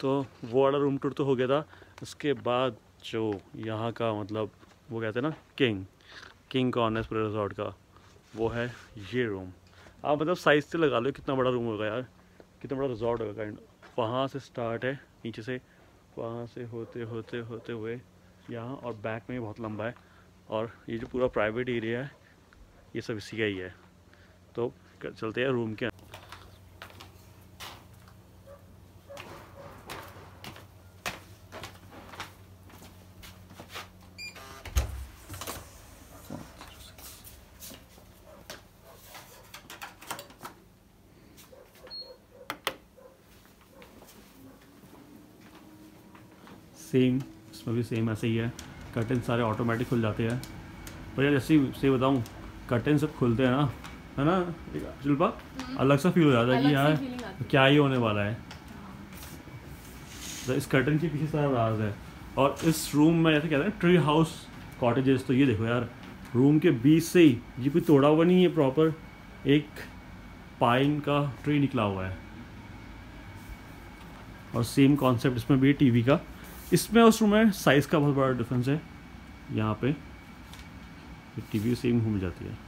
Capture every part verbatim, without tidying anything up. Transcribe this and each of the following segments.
तो वो वाला रूम टूर तो हो गया था। उसके बाद जो यहाँ का मतलब वो कहते हैं ना किंग किंग कॉर्नर पूरे रिजॉर्ट का, वो है ये रूम। आप मतलब साइज से लगा लो कितना बड़ा रूम होगा यार, कितना बड़ा रिजॉर्ट होगा काइंड। वहाँ से स्टार्ट है नीचे से, वहाँ से होते होते होते हुए यहाँ, और बैक में बहुत लंबा है। और ये जो पूरा प्राइवेट एरिया है ये सब इसी का ही है। तो चलते हैं रूम के। सेम इसमें भी सेम ऐसे ही है, कर्टन सारे ऑटोमेटिक खुल जाते हैं। पर यार जैसे ही से बताऊँ, कर्टन सब खुलते हैं ना, है ना शिल्पा, अलग सा फील हो जाता है कि यार क्या ही होने वाला है। तो इस कर्टन के पीछे सारा राज है। और इस रूम में जैसे कहते हैं ट्री हाउस कॉटेजेस, तो ये देखो यार रूम के बीच से ही, ये कोई तोड़ा हुआ नहीं है, प्रॉपर एक पाइन का ट्री निकला हुआ है। और सेम कॉन्सेप्ट इसमें भी टीवी का। इसमें उस रूम में साइज़ का बहुत बड़ा डिफरेंस है। यहाँ पे टीवी सेम घूम जाती है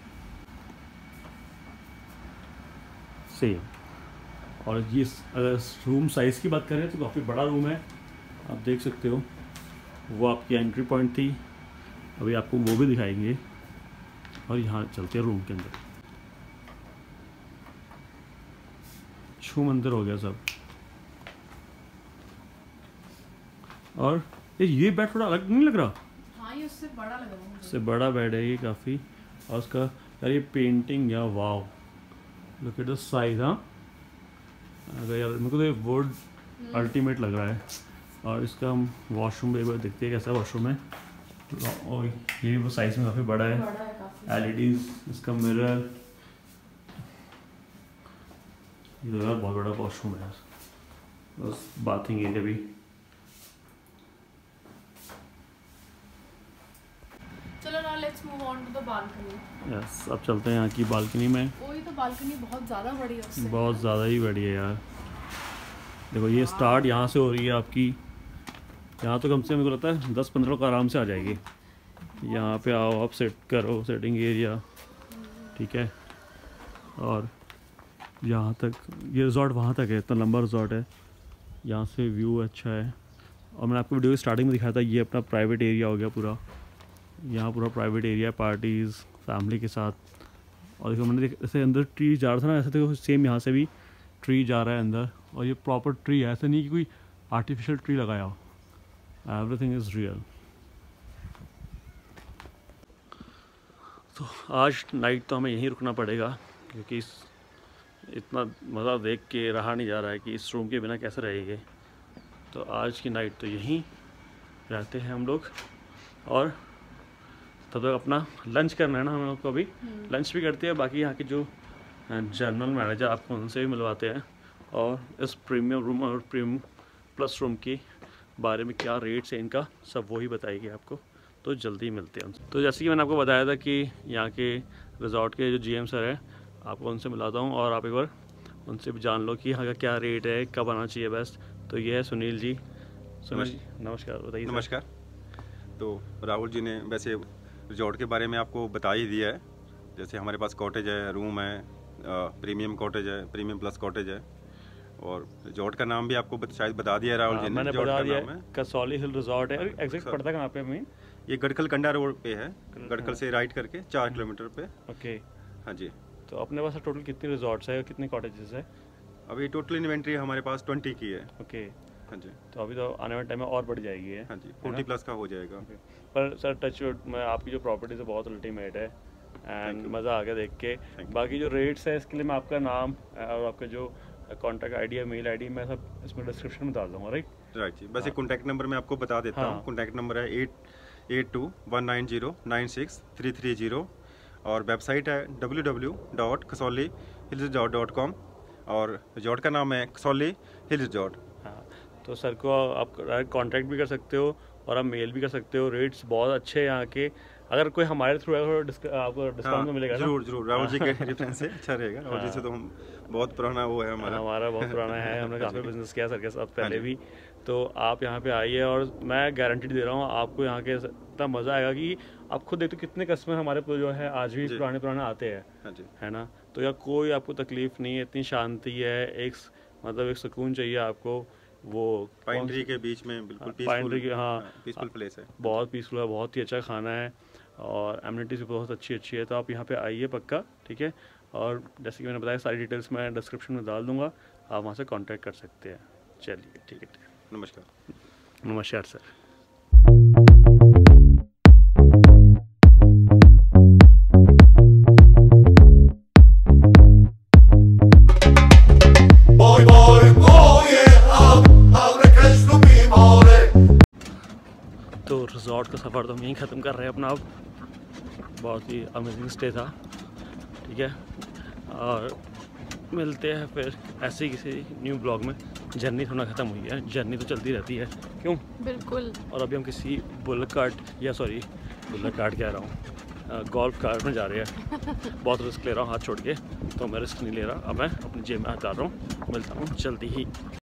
सेम। और ये अगर रूम साइज़ की बात करें तो काफ़ी बड़ा रूम है, आप देख सकते हो। वो आपकी एंट्री पॉइंट थी, अभी आपको वो भी दिखाएंगे। और यहाँ चलते हैं रूम के अंदर। छू मंदिर हो गया सब। और ये ये बेड थोड़ा अलग नहीं लग रहा? हाँ, ये उससे बड़ा लग रहा है। उससे बड़ा बेड है ये काफ़ी। और उसका यार ये पेंटिंग, या wow, look at the size. हाँ अगर यार मेरे को तो ये वुड अल्टीमेट लग रहा है। और इसका हम वॉशरूम एक बार देखते हैं कैसा वॉशरूम है। और ये वो साइज में काफ़ी बड़ा है। एल ई डीज, इसका मिरर, ये तो यार बहुत बड़ा वॉशरूम है यार। बस बाथिंग एरिया भी। चलो ना, let's move on to the balcony. Yes, अब चलते हैं यहाँ की बालकनी में। वही तो, बालकनी बहुत ज़्यादा बड़ी है उससे। बहुत ज़्यादा ही बड़ी है यार। देखो ये स्टार्ट यहाँ से हो रही है आपकी। यहाँ तो कम से कम मेरे को लगता है दस पंद्रह का आराम से आ जाएगी। यहाँ पे आओ, आप सेट करो, सेटिंग एरिया, ठीक है। और यहाँ तक ये रिजॉर्ट वहाँ तक है, इतना लंबा रिजॉर्ट है। यहाँ से व्यू अच्छा है। और मैंने आपको वीडियो की स्टार्टिंग में दिखाया था, ये अपना प्राइवेट एरिया हो गया पूरा। यहाँ पूरा प्राइवेट एरिया है पार्टीज़ फैमिली के साथ। और देखो मैंने जैसे अंदर ट्री जा रहा था ना, ऐसे देखो सेम यहाँ से भी ट्री जा रहा है अंदर। और ये प्रॉपर ट्री है, ऐसा नहीं कि कोई आर्टिफिशियल ट्री लगाया हो। Everything is real. तो आज नाइट तो हमें यहीं रुकना पड़ेगा, क्योंकि इस इतना मज़ा देख के रहा नहीं जा रहा है कि इस रूम के बिना कैसे रहेंगे। तो आज की नाइट तो यहीं रहते हैं हम लोग। और तब तक अपना लंच करना है ना हम लोग को। अभी लंच भी करते हैं। बाकी यहाँ के जो जनरल मैनेजर आपको उनसे भी मिलवाते हैं, और इस प्रीमियम रूम और प्रीमियम प्लस रूम के बारे में क्या रेट्स है इनका, सब वही बताएगी आपको। तो जल्दी मिलते हैं उनसे। तो जैसे कि मैंने आपको बताया था कि यहाँ के रिजॉर्ट के जो जीएम सर हैं, आपको उनसे मिलाता हूँ और आप एक बार उनसे भी जान लो कि यहाँ का क्या रेट है, कब आना चाहिए बेस्ट। तो ये है सुनील जी। सुनील जी नमस्कार, बताइए। नमस्कार। तो राहुल जी ने वैसे रिजॉर्ट के बारे में आपको बता ही दिया है। जैसे हमारे पास कॉटेज है, रूम है, प्रीमियम कॉटेज है, प्रीमियम प्लस कॉटेज है। और रिजॉर्ट का नाम भी आपको बत, शायद बता दिया राहुल जी ने। मैंने बता दिया है, कसौली हिल रिजॉर्ट है। एग्जैक्ट पड़ता है कहाँ पे हमें? ये गढ़कल कंडा रोड पे है, गढ़कल से राइट करके चार किलोमीटर पे। ओके, हाँ जी। तो अपने पास टोटल कितनी रिजॉर्ट्स है और कितने कॉटेजेस है? अभी टोटल इन्वेंट्री हमारे पास ट्वेंटी की है। ओके, हाँ जी। तो अभी तो आने वाले टाइम में और बढ़ जाएगी है। हाँ जी, फोर्टी प्लस का हो जाएगा। पर सर टच में आपकी जो प्रॉपर्टीज है बहुत अल्टीमेट है एंड मज़ा आ गया देख के। बाकी जो रेट्स है इसके लिए मैं आपका नाम और आपका जो कॉन्टैक्ट आईडी है, मेल आईडी, मैं सब इसमें डिस्क्रिप्शन में डाल दूँगा। राइट राइट जी। वैसे कॉन्टैक्ट नंबर मैं आपको बता देता हूँ। कॉन्टैक्ट नंबर है eight eight two one nine zero nine six three three zero. और वेबसाइट है W W W dot Kasauli hill resort dot com. और रिजॉर्ट का नाम है कसौली हिल रिजॉर्ट। हाँ, तो सर को आप डायरेक्ट कॉन्टैक्ट भी कर सकते हो और आप मेल भी कर सकते हो। रेट्स बहुत अच्छे हैं यहाँ के अगर कोई हमारे थ्रू है तो आपको डिस्काउंट तो मिलेगा। जरूर जरूर, राहुल जी के रेफरेंस से अच्छा रहेगा। राहुल जी से तो हम बहुत पुराना वो है हमारा हमारा बहुत पुराना है, हमने काफ़ी बिजनेस किया सर के साथ पहले भी। तो आप यहाँ पे आइए और मैं गारंटी दे रहा हूँ आपको यहाँ के इतना मज़ा आएगा कि आप खुद देखते कितने कस्टमर हमारे पे जो है आज भी पुराने पुराने आते हैं, है ना। तो यार कोई आपको तकलीफ नहीं है, इतनी शांति है, एक मतलब एक सुकून चाहिए आपको। वो पाइन ट्री के बीच में बिल्कुल पाइन ट्री, हाँ पीसफुल प्लेस है, बहुत पीसफुल है, बहुत ही अच्छा खाना है और एमिनिटीज भी बहुत अच्छी अच्छी है। तो आप यहाँ पे आइए पक्का, ठीक है। और जैसे कि मैंने बताया सारी डिटेल्स मैं डिस्क्रिप्शन में डाल दूँगा, आप वहाँ से कॉन्टैक्ट कर सकते हैं। चलिए ठीक है, नमस्कार। नमस्कार सर। तो रिजॉर्ट का सफ़र तो हम यहीं ख़त्म कर रहे हैं अपना। अब बहुत ही अमेजिंग स्टे था, ठीक है। और मिलते हैं फिर ऐसे ही किसी न्यू ब्लॉग में। जर्नी थोड़ा ख़त्म हुई है, जर्नी तो चलती रहती है, क्यों? बिल्कुल। और अभी हम किसी बुलेट कार्ट या सॉरी बुलेट कार्ट कह रहा हूँ गोल्फ कार्ट में जा रहे हैं। बहुत रिस्क ले रहा हूँ हाथ छोड़ के, तो मैं रिस्क नहीं ले रहा। अब मैं अपनी जेब में हाथ डाल रहा हूँ। मिलता हूँ जल्दी ही।